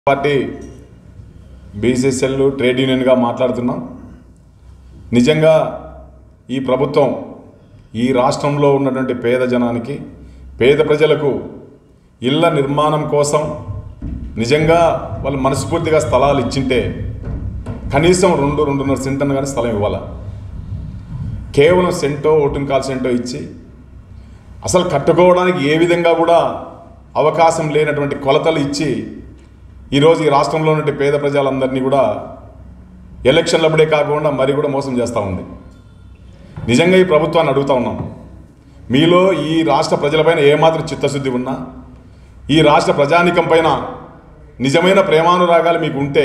Party BCCL trade యూనియన్గా మాట్లాడుతున్నాం. నిజంగా ఈ ప్రభుత్వం ఈ రాష్ట్రంలో ఉన్నటువంటి పేద జనానికి, పేద ప్రజలకు ఇళ్ల నిర్మాణం కోసం నిజంగా వాళ్ళు మనస్ఫూర్తిగా స్థలాలు ఇచ్చింటే కనీసం 2-2.5 సెంట్లను కానీ స్థలం ఇవ్వాలి. కేవలం సెంటో 1.25 సెంటో ఇచ్చి అసలు కట్టుకోవడానికి ఏ విధంగా కూడా అవకాశం లేనటువంటి కొలతలు ఇచ్చి ఈరోజు ఈ రాష్ట్రంలో ఉన్నటువంటి పేద ప్రజలందరినీ కూడా ఎలక్షన్లప్పుడే కాకుండా మరి కూడా మోసం చేస్తూ ఉంది. నిజంగా ఈ ప్రభుత్వాన్ని అడుగుతూ ఉన్నాం, మీలో ఈ రాష్ట్ర ప్రజలపైన ఏమాత్రం చిత్తశుద్ధి ఉన్నా, ఈ రాష్ట్ర ప్రజానీకం పైన నిజమైన ప్రేమానురాగాలు మీకు ఉంటే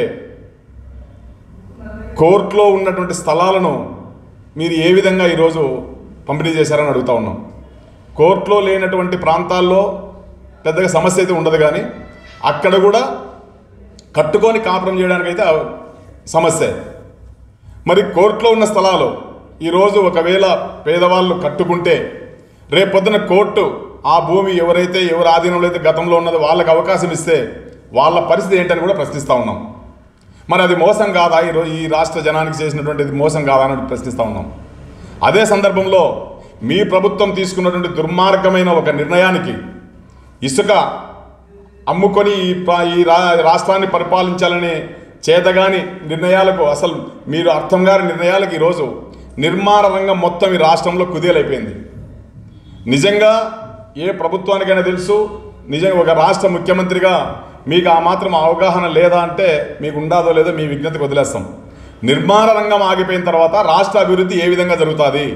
కోర్టులో ఉన్నటువంటి స్థలాలను మీరు ఏ విధంగా ఈరోజు పంపిణీ చేశారని అడుగుతూ ఉన్నాం. కోర్టులో లేనటువంటి ప్రాంతాల్లో పెద్దగా సమస్య అయితే ఉండదు, కానీ అక్కడ కూడా కట్టుకొని కాపురం చేయడానికైతే సమస్య. మరి కోర్టులో ఉన్న స్థలాలు ఈరోజు ఒకవేళ పేదవాళ్ళు కట్టుకుంటే రేపొద్దున కోర్టు ఆ భూమి ఎవరైతే ఎవరి ఆధీనంలో అయితే గతంలో ఉన్నదో వాళ్ళకి అవకాశం ఇస్తే వాళ్ళ పరిస్థితి ఏంటని కూడా ప్రశ్నిస్తూ ఉన్నాం. మరి అది మోసం కాదా? ఈరోజు ఈ రాష్ట్ర జనానికి చేసినటువంటిది మోసం కాదా అని ప్రశ్నిస్తూ ఉన్నాం. అదే సందర్భంలో మీ ప్రభుత్వం తీసుకున్నటువంటి దుర్మార్గమైన ఒక నిర్ణయానికి, ఇసుక అమ్ముకొని ఈ రాష్ట్రాన్ని పరిపాలించాలనే చేతగాని నిర్ణయాలకు, అసలు మీరు అర్థం కాని నిర్ణయాలకు ఈరోజు నిర్మాణ రంగం మొత్తం ఈ రాష్ట్రంలో కుదేలైపోయింది. నిజంగా ఏ ప్రభుత్వానికైనా తెలుసు, నిజంగా ఒక రాష్ట్ర ముఖ్యమంత్రిగా మీకు ఆ మాత్రం అవగాహన లేదా అంటే మీకు ఉండాదో లేదో మీ విజ్ఞతకు వదిలేస్తాం. నిర్మాణ రంగం ఆగిపోయిన తర్వాత రాష్ట్ర అభివృద్ధి ఏ విధంగా జరుగుతుంది?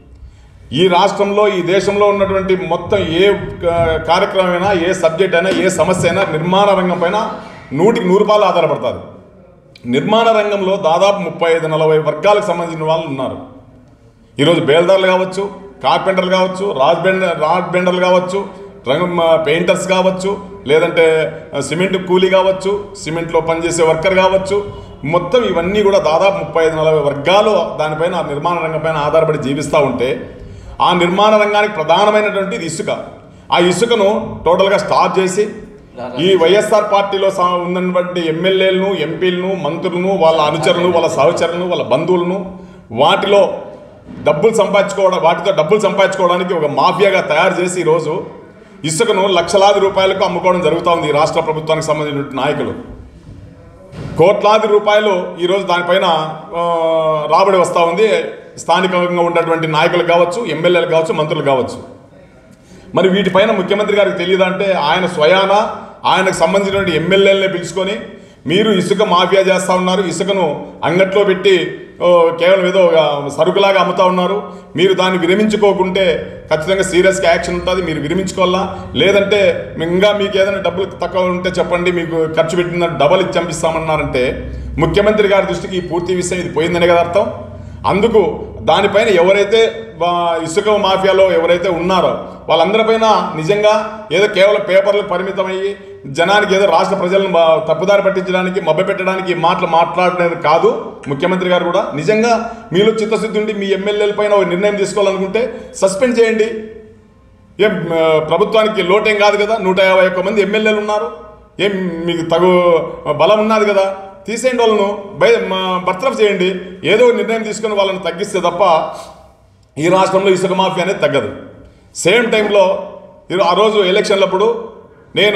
ఈ రాష్ట్రంలో, ఈ దేశంలో ఉన్నటువంటి మొత్తం ఏ కార్యక్రమమైనా, ఏ సబ్జెక్ట్ అయినా, ఏ సమస్య అయినా నిర్మాణ రంగం పైన 100% ఆధారపడుతుంది. నిర్మాణ రంగంలో దాదాపు 35-40 వర్గాలకు సంబంధించిన వాళ్ళు ఉన్నారు. ఈరోజు బేల్దార్లు కావచ్చు, కార్పెంటర్లు కావచ్చు, రాడ్ బెండర్లు కావచ్చు, పెయింటర్స్ కావచ్చు, లేదంటే సిమెంట్ కూలీ కావచ్చు, సిమెంట్లో పనిచేసే వర్కర్ కావచ్చు, మొత్తం ఇవన్నీ కూడా దాదాపు 35-40 వర్గాలు దానిపైన, నిర్మాణ రంగం పైన ఆధారపడి జీవిస్తూ ఉంటే, ఆ నిర్మాణ రంగానికి ప్రధానమైనటువంటిది ఇసుక. ఆ ఇసుకను టోటల్గా స్టాప్ చేసి ఈ వైఎస్ఆర్ పార్టీలో ఉన్నటువంటి ఎమ్మెల్యేలను, ఎంపీలను, మంత్రులను, వాళ్ళ అనుచరులను, వాళ్ళ సహచరులను, వాళ్ళ బంధువులను వాటితో డబ్బులు సంపాదించుకోవడానికి ఒక మాఫియాగా తయారు చేసి ఈరోజు ఇసుకను లక్షలాది రూపాయలకు అమ్ముకోవడం జరుగుతూ ఉంది. ఈ రాష్ట్ర ప్రభుత్వానికి సంబంధించిన నాయకులు కోట్లాది రూపాయలు ఈరోజు దానిపైన రాబడి వస్తూ ఉంది. స్థానికంగా ఉన్నటువంటి నాయకులు కావచ్చు, ఎమ్మెల్యేలు కావచ్చు, మంత్రులు కావచ్చు. మరి వీటిపైన ముఖ్యమంత్రి గారికి తెలియదంటే ఆయన స్వయాన ఆయనకు సంబంధించినటువంటి ఎమ్మెల్యేలనే పిలుచుకొని మీరు ఇసుక మాఫియా చేస్తూ ఉన్నారు, ఇసుకను అంగట్లో పెట్టి కేవలం ఏదో సరుకులాగా అమ్ముతూ ఉన్నారు, మీరు దాన్ని విరమించుకోకుంటే ఖచ్చితంగా సీరియస్గా యాక్షన్ ఉంటుంది, మీరు విరమించుకోవాలా, లేదంటే ఇంకా మీకు ఏదైనా డబ్బులు తక్కువ ఉంటే చెప్పండి, మీకు ఖర్చు పెట్టిన డబ్బులు ఇచ్చి చంపిస్తామన్నారంటే ముఖ్యమంత్రి గారి దృష్టికి ఈ పూర్తి విషయం ఇది పోయిందనే కదా అర్థం. అందుకు దానిపైన ఎవరైతే ఇసుక మాఫియాలో ఎవరైతే ఉన్నారో వాళ్ళందరిపైన నిజంగా ఏదో కేవలం పేపర్లకు పరిమితమయ్యి జనానికి ఏదో రాష్ట్ర ప్రజలను తప్పుదారి పట్టించడానికి, మభ్యపెట్టడానికి మాట్లాడలేదు కాదు. ముఖ్యమంత్రి గారు కూడా నిజంగా మీలో చిత్తశుద్ధి ఉండి మీ ఎమ్మెల్యేల పైన ఒక నిర్ణయం తీసుకోవాలనుకుంటే సస్పెండ్ చేయండి. ఏం ప్రభుత్వానికి లోటేం కాదు కదా, 151 మంది ఎమ్మెల్యేలు ఉన్నారు, ఏం మీకు తగు బలం ఉన్నది కదా, తీసేయండి, వాళ్ళను బర్తరఫ్ చేయండి. ఏదో నిర్ణయం తీసుకుని వాళ్ళని తగ్గిస్తే తప్ప ఈ రాష్ట్రంలో ఇసుక మాఫియా అనేది తగ్గదు. సేమ్ టైంలో ఆ రోజు ఎలక్షన్లప్పుడు నేను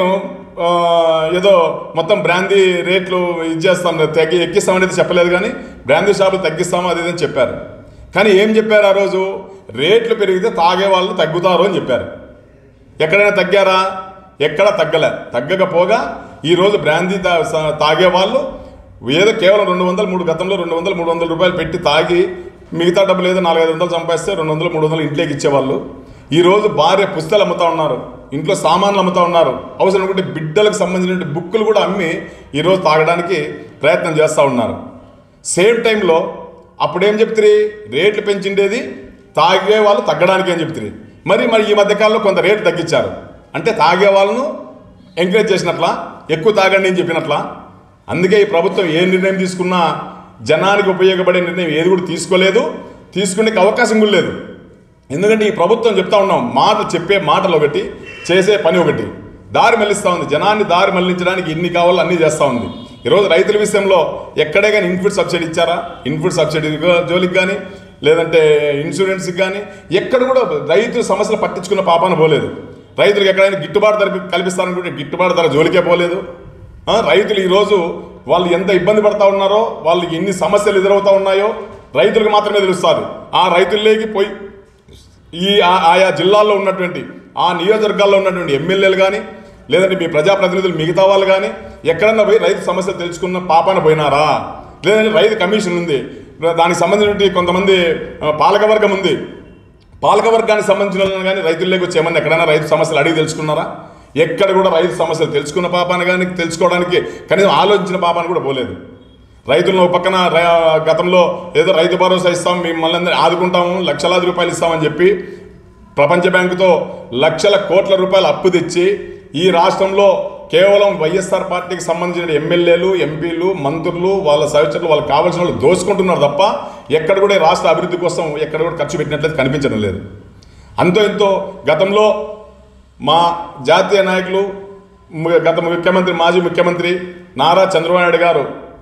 ఏదో మొత్తం బ్రాందీ రేట్లు ఇచ్చేస్తాం, ఎక్కిస్తామనేది చెప్పలేదు, కానీ బ్రాందీ షాపులు తగ్గిస్తాము అది ఇదని చెప్పారు. కానీ ఏం చెప్పారు? ఆ రోజు రేట్లు పెరిగితే తాగే వాళ్ళు తగ్గుతారు అని చెప్పారు. ఎక్కడైనా తగ్గారా? ఎక్కడ తగ్గకపోగా ఈరోజు బ్రాందీ తాగే వాళ్ళు ఏదో కేవలం 200-300 గతంలో 200-300 రూపాయలు పెట్టి తాగి మిగతా డబ్బులు ఏదో 400-500 సంపాదిస్తే 200-300 ఇంట్లోకి ఇచ్చేవాళ్ళు ఈరోజు భార్య పుస్తకాలు అమ్ముతూ ఉన్నారు, ఇంట్లో సామాన్లు అమ్ముతూ ఉన్నారు, అవసరం అనుకుంటే బిడ్డలకు సంబంధించిన బుక్కులు కూడా అమ్మి ఈరోజు తాగడానికి ప్రయత్నం చేస్తూ ఉన్నారు. సేమ్ టైంలో అప్పుడేం చెప్తారు? రేట్లు పెంచిండేది తాగే వాళ్ళు తగ్గడానికి అని చెప్తారు. మరి ఈ మధ్యకాలంలో కొంత రేట్లు తగ్గించారు అంటే తాగే వాళ్ళను ఎంకరేజ్ చేసినట్లా, ఎక్కువ తాగండి అని చెప్పినట్లా. అందుకే ఈ ప్రభుత్వం ఏ నిర్ణయం తీసుకున్నా జనానికి ఉపయోగపడే నిర్ణయం ఏది కూడా తీసుకోలేదు, తీసుకునే అవకాశం కూడా లేదు. ఎందుకంటే ఈ ప్రభుత్వం చెప్తా ఉన్నాం, చెప్పే మాటలు ఒకటి, చేసే పని ఒకటి. దారి మళ్లిస్తూ ఉంది. జనాన్ని దారి మళ్లించడానికి ఎన్ని కావాలో అన్నీ చేస్తూ ఉంది. ఈరోజు రైతుల విషయంలో ఎక్కడే కానీ ఇన్పుట్ సబ్సిడీ ఇచ్చారా? ఇన్పుట్ సబ్సిడీ జోలికి కానీ లేదంటే ఇన్సూరెన్స్కి కానీ ఎక్కడ కూడా రైతు సమస్యలు పట్టించుకున్న పాపాన పోలేదు. రైతులకు ఎక్కడైనా గిట్టుబాటు ధర కల్పిస్తారనుకుంటే గిట్టుబాటు ధర జోలికే పోలేదు. రైతులు ఈరోజు వాళ్ళు ఎంత ఇబ్బంది పడతా ఉన్నారో, వాళ్ళకి ఎన్ని సమస్యలు ఎదురవుతూ ఉన్నాయో రైతులకు మాత్రమే తెలుస్తుంది. ఆ రైతుల్లోకి పోయి ఆయా జిల్లాల్లో ఉన్నటువంటి ఆ నియోజకవర్గాల్లో ఉన్నటువంటి ఎమ్మెల్యేలు కానీ లేదంటే మీ ప్రజాప్రతినిధులు మిగతా వాళ్ళు కానీ ఎక్కడన్నా పోయి రైతు సమస్యలు తెలుసుకున్న పాపాన పోయినారా? లేదంటే రైతు కమిషన్ ఉంది, దానికి సంబంధించిన కొంతమంది పాలకవర్గం ఉంది, పాలకవర్గానికి సంబంధించిన కానీ రైతుల్లోకి వచ్చి ఏమన్నా ఎక్కడైనా రైతు సమస్యలు అడిగి తెలుసుకున్నారా? ఎక్కడ కూడా రైతు సమస్యలు తెలుసుకున్న పాపాన కానీ తెలుసుకోవడానికి కనీసం ఆలోచించిన పాపాన కూడా పోలేదు. రైతులను ఒక పక్కన గతంలో ఏదో రైతు భరోసా ఇస్తాం, మిమ్మల్ని ఆదుకుంటాము, లక్షలాది రూపాయలు ఇస్తామని చెప్పి ప్రపంచ బ్యాంకుతో లక్షల కోట్ల రూపాయలు అప్పు తెచ్చి ఈ రాష్ట్రంలో కేవలం వైఎస్ఆర్ పార్టీకి సంబంధించిన ఎమ్మెల్యేలు, ఎంపీలు, మంత్రులు, వాళ్ళ సహచరులు వాళ్ళకి కావాల్సిన వాళ్ళు దోచుకుంటున్నారు తప్ప ఎక్కడ కూడా రాష్ట్ర అభివృద్ధి కోసం ఎక్కడ కూడా ఖర్చు పెట్టినట్లయితే కనిపించడం లేదు. అంతో ఎంతో గతంలో మా జాతీయ నాయకులు గత ముఖ్యమంత్రి మాజీ ముఖ్యమంత్రి నారా చంద్రబాబు నాయుడు గారు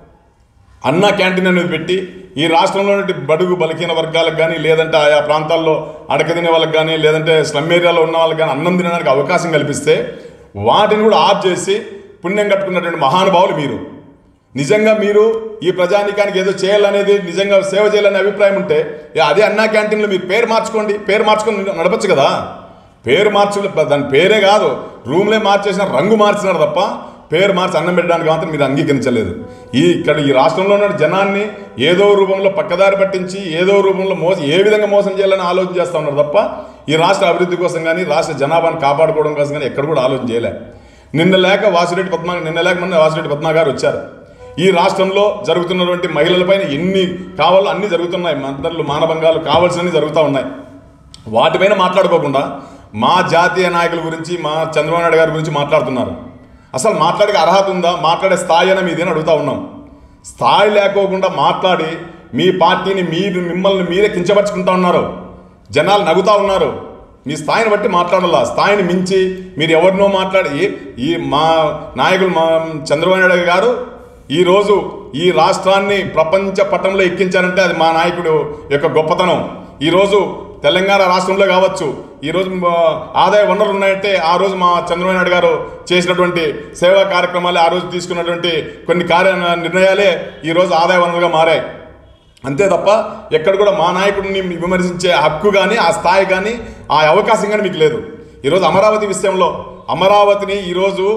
అన్నా క్యాంటీన్ అనేది పెట్టి ఈ రాష్ట్రంలోని బడుగు బలహీన వర్గాలకు కానీ లేదంటే ఆయా ప్రాంతాల్లో అడకదినే వాళ్ళకి కానీ లేదంటే స్లమ్ ఏరియాలో ఉన్న వాళ్ళకి కానీ అన్నం తినడానికి అవకాశం కల్పిస్తే వాటిని కూడా ఆఫ్ చేసి పుణ్యం కట్టుకున్నటువంటి మహానుభావులు మీరు. నిజంగా మీరు ఈ ప్రజానీకానికి ఏదో చేయాలనేది నిజంగా సేవ చేయాలనే అభిప్రాయం ఉంటే అదే అన్నా క్యాంటీన్లో మీరు పేరు మార్చుకొని నడపచ్చు కదా. పేరు దాని పేరే కాదు, రూమ్లే మార్చేసిన రంగు మార్చినారు తప్ప పేరు మార్చి అన్నం పెట్టడానికి మాత్రం మీరు అంగీకరించలేదు. ఇక్కడ ఈ రాష్ట్రంలో ఉన్న జనాన్ని ఏదో రూపంలో పక్కదారి పట్టించి ఏదో రూపంలో ఏ విధంగా మోసం చేయాలని ఆలోచన చేస్తూ ఉన్నారు తప్ప ఈ రాష్ట్ర అభివృద్ధి కోసం కానీ రాష్ట్ర జనాభాను కాపాడుకోవడం కోసం కానీ ఎక్కడ కూడా ఆలోచన చేయలే. నిన్న వాసిరెడ్డి పద్మా గారు వచ్చారు. ఈ రాష్ట్రంలో జరుగుతున్నటువంటి మహిళలపైన ఎన్ని కావాలో అన్నీ జరుగుతున్నాయి, మంత్రులు మానభంగాలు కావాల్సినవి జరుగుతూ ఉన్నాయి. వాటిపైన మాట్లాడుకోకుండా మా జాతీయ నాయకుల గురించి మా చంద్రబాబు నాయుడు గారి గురించి మాట్లాడుతున్నారు. అసలు మాట్లాడే అర్హత ఉందా? మాట్లాడే స్థాయి అయినా మీదేని అడుగుతా ఉన్నాం. స్థాయి లేకోకుండా మాట్లాడి మీ పార్టీని మిమ్మల్ని మీరే కించపరుచుకుంటా ఉన్నారు. జనాలు నవ్వుతూ ఉన్నారు. మీ స్థాయిని బట్టి మాట్లాడాల. స్థాయిని మించి మీరు ఎవరినో మాట్లాడి మా నాయకులు మా చంద్రబాబు నాయుడు గారు ఈరోజు ఈ రాష్ట్రాన్ని ప్రపంచ పటంలో ఎక్కించారంటే అది మా నాయకుడు యొక్క గొప్పతనం. ఈరోజు తెలంగాణ రాష్ట్రంలో కావచ్చు, ఈరోజు ఆదాయ వనరులు ఉన్నాయంటే ఆ రోజు మా చంద్రబాబు నాయుడు గారు చేసినటువంటి సేవా కార్యక్రమాలే, ఆ రోజు తీసుకున్నటువంటి కొన్ని నిర్ణయాలే ఈరోజు ఆదాయ వనరులుగా మారాయి. అంతే తప్ప ఎక్కడ కూడా మా నాయకుడిని విమర్శించే హక్కు కానీ ఆ స్థాయి కానీ ఆ అవకాశం కానీ మీకు లేదు. ఈరోజు అమరావతి విషయంలో అమరావతిని ఈరోజు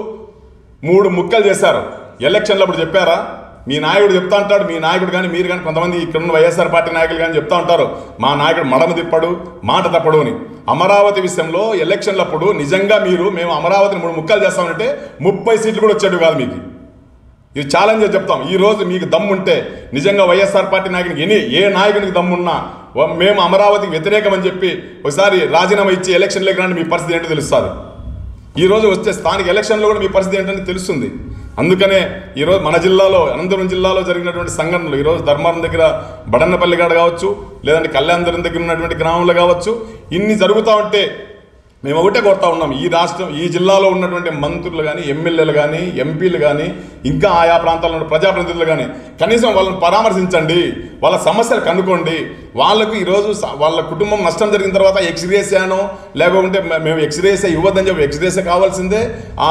3 ముక్కలు చేశారు. ఎలక్షన్లో అప్పుడు చెప్పారా? మీ నాయకుడు చెప్తా ఉంటాడు, మీ నాయకుడు కానీ మీరు కానీ కొంతమంది ఇక్కడ ఉన్న వైఎస్ఆర్ పార్టీ నాయకులు కానీ చెప్తా ఉంటారు మా నాయకుడు మడమ తిప్పడు, మాట తప్పడు అని. అమరావతి విషయంలో ఎలక్షన్లప్పుడు నిజంగా మేము అమరావతిని 3 ముక్కలు చేస్తామంటే 30 సీట్లు కూడా వచ్చేట్టు కాదు మీకు. ఇది ఛాలెంజ్ చెప్తాం. ఈరోజు మీకు దమ్ముంటే నిజంగా వైఎస్ఆర్ పార్టీ నాయకునికి ఏ నాయకునికి దమ్మున్నా మేము అమరావతికి వ్యతిరేకం అని చెప్పి ఒకసారి రాజీనామా ఇచ్చి ఎలక్షన్లోకి రండి, మీ పరిస్థితి ఏంటో తెలుస్తుంది. ఈరోజు వస్తే స్థానిక ఎలక్షన్లో కూడా మీ పరిస్థితి ఏంటని తెలుస్తుంది. అందుకనే ఈరోజు మన జిల్లాలో అనంతపురం జిల్లాలో జరిగినటువంటి సంఘటనలు ఈరోజు ధర్మారం దగ్గర బడన్నపల్లి కాడ కావచ్చు, లేదంటే కళ్యాణదురం దగ్గర ఉన్నటువంటి గ్రామంలో కావచ్చు, ఇన్ని జరుగుతూ ఉంటే మేము ఒకటే కోరుతా ఉన్నాం. ఈ జిల్లాలో ఉన్నటువంటి మంత్రులు కానీ ఎమ్మెల్యేలు కానీ ఎంపీలు కానీ ఇంకా ఆయా ప్రాంతాల్లో ఉన్న ప్రజాప్రతినిధులు కానీ కనీసం వాళ్ళని పరామర్శించండి, వాళ్ళ సమస్యలు కనుక్కోండి. వాళ్ళకు ఈరోజు వాళ్ళ కుటుంబం నష్టం జరిగిన తర్వాత ఎక్స్గ్రేసియానో లేకుంటే మేము ఎక్స్గ్రేసియా ఇవ్వద్దని చెప్పి ఎక్స్గ్రేసియా కావాల్సిందే,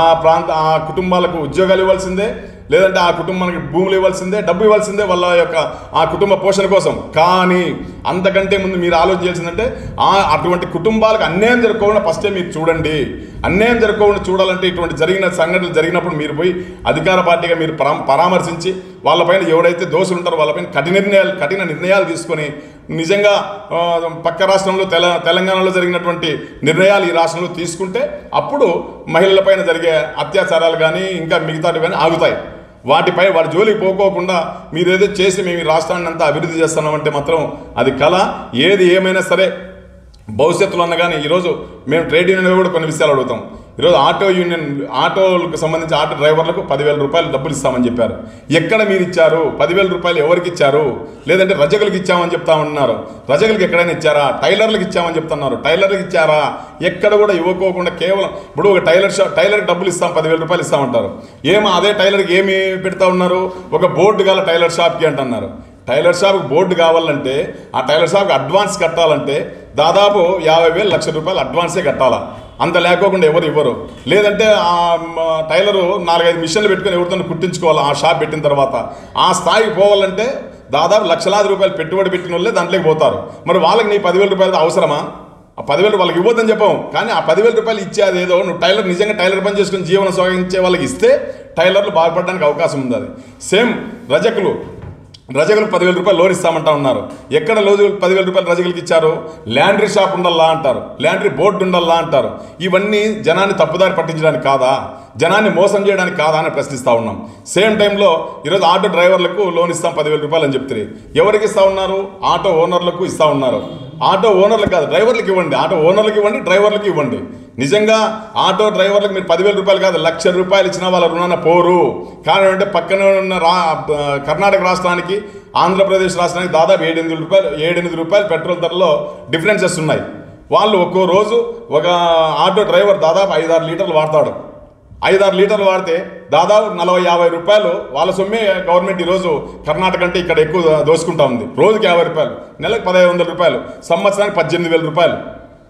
ఆ కుటుంబాలకు ఉద్యోగాలు ఇవ్వాల్సిందే, లేదంటే ఆ కుటుంబానికి భూములు ఇవ్వాల్సిందే, డబ్బు ఇవ్వాల్సిందే వాళ్ళ యొక్క ఆ కుటుంబ పోషణ కోసం. కానీ అంతకంటే ముందు మీరు ఆలోచించాల్సిందంటే అటువంటి కుటుంబాలకు అన్యాయం జరగకుండా ఫస్టే మీరు చూడండి. అన్యాయం జరగకుండా చూడాలంటే ఇటువంటి సంఘటనలు జరిగినప్పుడు మీరు పోయి అధికార పార్టీగా మీరు పరామర్శించి వాళ్ళపైన ఎవరైతే దోషులు ఉంటారో వాళ్ళపైన కఠిన నిర్ణయాలు తీసుకొని నిజంగా పక్క రాష్ట్రంలో తెలంగాణలో జరిగినటువంటి నిర్ణయాలు ఈ రాష్ట్రంలో తీసుకుంటే అప్పుడు మహిళలపైన జరిగే అత్యాచారాలు కానీ ఇంకా మిగతావి కానీ ఆగుతాయి. వాటి జోలికి పోకోకుండా మీరేదో చేసి మేము ఈ రాష్ట్రాన్ని అంతా అభివృద్ధి చేస్తున్నామంటే మాత్రం అది కళ. ఏది ఏమైనా సరే భవిష్యత్తులో అన్న కానీ ఈరోజు మేము ట్రేడ్ యూనియన్ కూడా కొన్ని విషయాలు అడుగుతాం. ఈరోజు ఆటో యూనియన్ ఆటోలకు సంబంధించి ఆటో డ్రైవర్లకు 10,000 రూపాయలు డబ్బులు ఇస్తామని చెప్పారు. ఎక్కడ మీరు ఇచ్చారు? 10,000 రూపాయలు ఎవరికి ఇచ్చారు? లేదంటే రజకులకు ఇచ్చామని చెప్తామన్నారు. రజకులకు ఎక్కడైనా ఇచ్చారా? టైలర్లకు ఇచ్చామని చెప్తున్నారు. టైలర్లకు ఇచ్చారా? ఎక్కడ కూడా ఇవ్వకోకుండా కేవలం ఇప్పుడు ఒక టైలర్కి డబ్బులు ఇస్తాం, 10,000 రూపాయలు ఇస్తామంటారు. అదే టైలర్కి ఏమి పెడతా ఉన్నారు? ఒక బోర్డు గల టైలర్ షాప్కి అంటున్నారు. టైలర్ షాప్కి బోర్డు కావాలంటే ఆ టైలర్ షాప్కి అడ్వాన్స్ కట్టాలంటే దాదాపు 50,000 లక్ష రూపాయలు అడ్వాన్సే కట్టాలా. అంత లేకోకుండా ఎవరు ఇవ్వరు. లేదంటే ఆ టైలరు 4-5 మిషన్లు పెట్టుకొని ఎవరితో కుట్టించుకోవాలి ఆ షాప్ పెట్టిన తర్వాత. ఆ స్థాయికి పోవాలంటే దాదాపు లక్షలాది రూపాయలు పెట్టుబడి పెట్టిన వాళ్ళే దాంట్లోకి పోతారు. మరి వాళ్ళకి నీ 10,000 రూపాయలు అవసరమా? ఆ 10,000 వాళ్ళకి ఇవ్వద్దని చెప్పాము. కానీ ఆ 10,000 రూపాయలు ఇచ్చేది ఏదో నువ్వు టైలర్ నిజంగా టైలర్ పని చేసుకుని జీవనం సాగించే వాళ్ళకి ఇస్తే టైలర్లు బాగుపడడానికి అవకాశం ఉంది. అది సేమ్ రజకులకు 10,000 రూపాయలు లోన్ ఇస్తామంటా ఉన్నారు. ఎక్కడ 10,000 రూపాయలు రజకులకి ఇచ్చారు? ల్యాండ్రీ షాప్ ఉండాలా అంటారు, ల్యాండ్రీ బోర్డు ఉండాలా అంటారు. ఇవన్నీ జనాన్ని తప్పుదారి పట్టించడానికి కాదా, జనాన్ని మోసం చేయడానికి కాదా అని ప్రశ్నిస్తూ ఉన్నాం. సేమ్ టైంలో ఈరోజు ఆటో డ్రైవర్లకు లోన్ ఇస్తాం 10,000 రూపాయలు అని చెప్తే ఎవరికి ఇస్తూ ఉన్నారు? ఆటో ఓనర్లకు ఇస్తూ ఉన్నారు. ఆటో ఓనర్లకు కాదు, డ్రైవర్లకు ఇవ్వండి. ఆటో ఓనర్లకు ఇవ్వండి, డ్రైవర్లకు ఇవ్వండి. నిజంగా ఆటో డ్రైవర్లకు మీరు 10,000 రూపాయలు కాదు, 1,00,000 రూపాయలు ఇచ్చినా వాళ్ళ రుణాన పోరు. కారణం అంటే పక్కన ఉన్న కర్ణాటక రాష్ట్రానికి ఆంధ్రప్రదేశ్ రాష్ట్రానికి దాదాపు 7-8 రూపాయలు పెట్రోల్ ధరలో డిఫరెన్సెస్ ఉన్నాయి. వాళ్ళు ఒక్కో రోజు ఒక ఆటో డ్రైవర్ దాదాపు 5-6 లీటర్లు వాడతాడు. 5-6 లీటర్లు వాడితే దాదాపు 40-50 రూపాయలు వాళ్ళ సొమ్మే గవర్నమెంట్ ఈరోజు కర్ణాటక అంటే ఇక్కడ ఎక్కువ దోసుకుంటా ఉంది. రోజుకి 50 రూపాయలు, నెలకు 1,500 రూపాయలు, సంవత్సరానికి 18,000 రూపాయలు.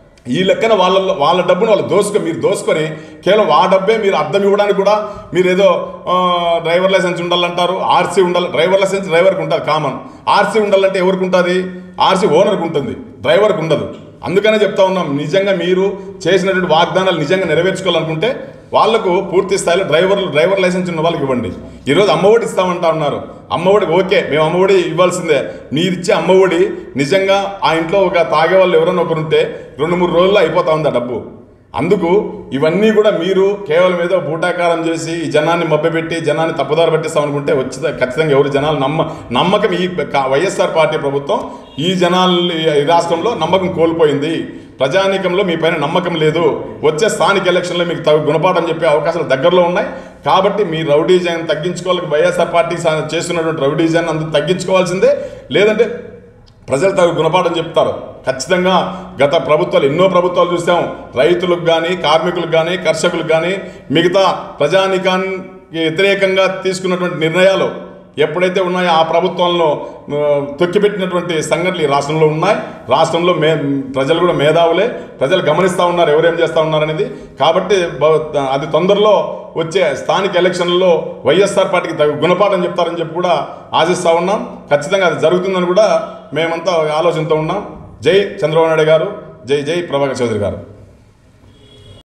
ఈ లెక్కన వాళ్ళ డబ్బును మీరు దోసుకొని కేవలం ఆ డబ్బే మీరు అద్దం ఇవ్వడానికి కూడా మీరు ఏదో డ్రైవర్ లైసెన్స్ ఉండాలంటారు, ఆర్సీ ఉండాలి. డ్రైవర్ లైసెన్స్ డ్రైవర్కి ఉంటుంది కామన్. ఆర్సీ ఉండాలంటే ఎవరికి ఉంటుంది? ఆర్సీ ఓనర్కి ఉంటుంది, డ్రైవర్కి ఉండదు. అందుకనే చెప్తా ఉన్నాం, నిజంగా మీరు చేసినటువంటి వాగ్దానాలు నిజంగా నెరవేర్చుకోవాలనుకుంటే వాళ్లకు పూర్తి స్థాయిలో డ్రైవర్ లైసెన్స్ ఉన్న వాళ్ళకి ఇవ్వండి. ఈరోజు అమ్మఒడి ఇస్తామంటా ఉన్నారు. అమ్మఒడికి ఓకే, మేము అమ్మఒడి ఇవ్వాల్సిందే. మీరిచ్చే అమ్మఒడి నిజంగా ఆ ఇంట్లో ఒక తాగే వాళ్ళు ఎవరైనా ఒకరు ఉంటే 2-3 రోజుల్లో అయిపోతా ఉంది ఆ డబ్బు. అందుకు ఇవన్నీ కూడా మీరు కేవలం ఏదో బూటాకారం చేసి ఈ జనాన్ని మభ్యపెట్టి జనాన్ని తప్పుదారి పట్టిస్తామనుకుంటే ఖచ్చితంగా ఎవరు జనాలు నమ్మకం ఈ వైఎస్ఆర్ పార్టీ ప్రభుత్వం ఈ రాష్ట్రంలో నమ్మకం కోల్పోయింది. ప్రజానీకంలో మీ పైన నమ్మకం లేదు. వచ్చే స్థానిక ఎలక్షన్లో మీకు గుణపాఠం చెప్పే అవకాశాలు దగ్గరలో ఉన్నాయి. కాబట్టి మీ రౌడీజాన్ని తగ్గించుకోవాలి. వైఎస్ఆర్ పార్టీ చేస్తున్నటువంటి రౌడీజాన్ని అందరూ తగ్గించుకోవాల్సిందే. లేదంటే ప్రజలు తగు గుణపాఠం చెప్తారు. ఖచ్చితంగా గత ప్రభుత్వాలు ఎన్నో ప్రభుత్వాలు చూసాం. రైతులకు కానీ, కార్మికులకు కానీ, కర్షకులకు కానీ, మిగతా ప్రజానీకానికి వ్యతిరేకంగా తీసుకున్నటువంటి నిర్ణయాలు ఎప్పుడైతే ఉన్నాయో ఆ ప్రభుత్వంలో తొక్కిపెట్టినటువంటి సంఘటనలు ఈ రాష్ట్రంలో ఉన్నాయి. రాష్ట్రంలో ప్రజలు కూడా మేధావులే, ప్రజలు గమనిస్తూ ఉన్నారు ఎవరేం చేస్తూ ఉన్నారనేది. కాబట్టి అది తొందరలో వచ్చే స్థానిక ఎలక్షన్లలో వైఎస్ఆర్ పార్టీకి గుణపాఠం చెప్తారని చెప్పి కూడా ఆశిస్తూ ఉన్నాం. ఖచ్చితంగా అది జరుగుతుందని కూడా మేమంతా ఆలోచనతో ఉన్నాం. జై చంద్రబాబు నాయుడు గారు, జై ప్రభాకర్ చౌదరి గారు.